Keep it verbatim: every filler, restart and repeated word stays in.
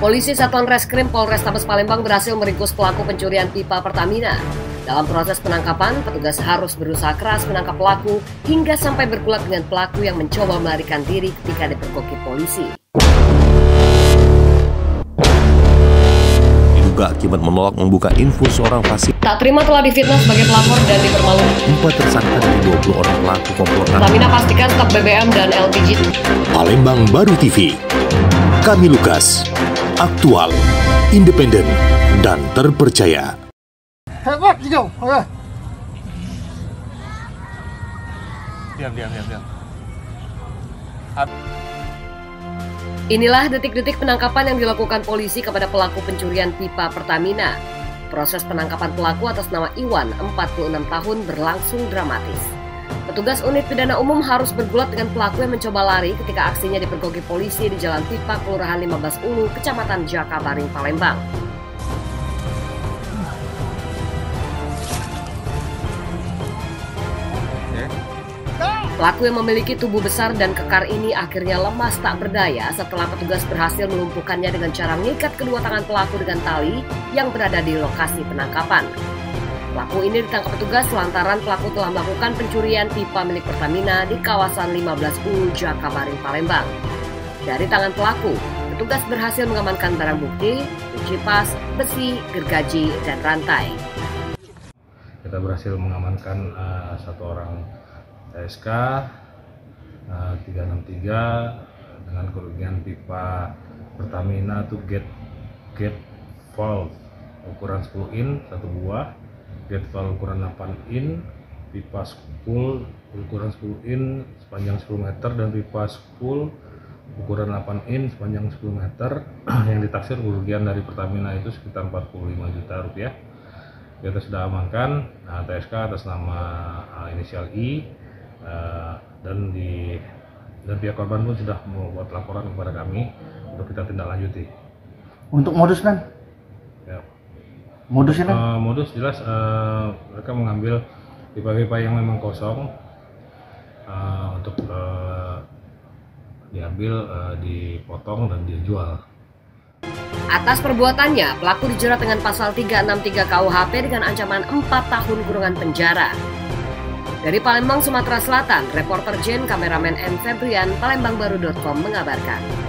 Polisi Satuan Reskrim Polrestabes Palembang berhasil meringkus pelaku pencurian pipa Pertamina. Dalam proses penangkapan, petugas harus berusaha keras menangkap pelaku hingga sampai bergulat dengan pelaku yang mencoba melarikan diri ketika dipergoki polisi. Diduga akibat menolak membuka info seorang fasik. Tak terima telah difitnah sebagai pelapor dan dipermalukan. Empat tersangka dari dua puluh orang pelaku komplotan. Pertamina pastikan stok B B M dan L P G. Palembang Baru T V. Kami Lukas. Aktual, independen, dan terpercaya. Hebat hijau. Diam, diam, diam, diam. Inilah detik-detik penangkapan yang dilakukan polisi kepada pelaku pencurian pipa Pertamina. Proses penangkapan pelaku atas nama Iwan, empat puluh enam tahun, berlangsung dramatis. Petugas unit pidana umum harus bergulat dengan pelaku yang mencoba lari ketika aksinya dipergoki polisi di Jalan Pipa, Kelurahan lima belas Ulu, Kecamatan Jakabaring, Palembang. Pelaku yang memiliki tubuh besar dan kekar ini akhirnya lemas tak berdaya setelah petugas berhasil melumpuhkannya dengan cara mengikat kedua tangan pelaku dengan tali yang berada di lokasi penangkapan. Pelaku ini ditangkap petugas lantaran pelaku telah melakukan pencurian pipa milik Pertamina di kawasan lima belas Ulu, Jakabaring, Palembang. Dari tangan pelaku, petugas berhasil mengamankan barang bukti, kunci pas, besi, gergaji, dan rantai. Kita berhasil mengamankan uh, satu orang T S K uh, tiga enam tiga dengan kerugian pipa Pertamina itu gate gate valve ukuran sepuluh in satu buah, gate valve ukuran delapan in, pipa spool ukuran sepuluh in sepanjang sepuluh meter, dan pipa spool ukuran delapan in sepanjang sepuluh meter yang ditaksir kerugian dari Pertamina itu sekitar empat puluh lima juta rupiah. Kita sudah amankan nah, T S K atas nama uh, inisial I. Uh, dan di dan pihak korban pun sudah membuat laporan kepada kami untuk kita tindak lanjuti. Untuk modus kan? Ya. Modusnya kan? Uh, modus jelas uh, mereka mengambil pipa-pipa yang memang kosong uh, untuk uh, diambil, uh, dipotong dan dijual. Atas perbuatannya, pelaku dijerat dengan pasal tiga enam tiga K U H P dengan ancaman empat tahun kurungan penjara. Dari Palembang, Sumatera Selatan, reporter Jen, kameramen M. Febrian, palembangbaru titik com mengabarkan.